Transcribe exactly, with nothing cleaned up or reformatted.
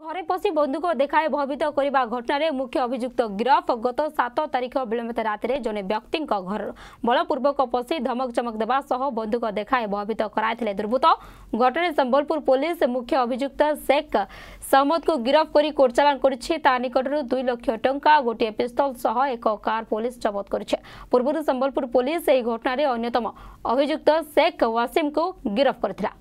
घरे पशि बंदूक देखाए भयभीत करने घटन मुख्य अभियुक्त गिरफ। गत सात तारिख विलंबित राति जने व्यक्ति घर बलपूर्वक पशि धमक चमक देवा सह बंदूक देखाए भयभीत कराइथिले दुर्बृत्त। घटना संबलपुर पुलिस मुख्य अभियुक्त शेख सहमद को गिरफ कर कोर्ट चालान करिछि। ता निकटरू दुई लाख टंका गोटे पिस्तल सह एक कार पुलिस जबत करिछि। पूर्व संबलपुर पुलिस यह घटन अन्यतम अभियुक्त शेख वासिम को गिरफ करथिला।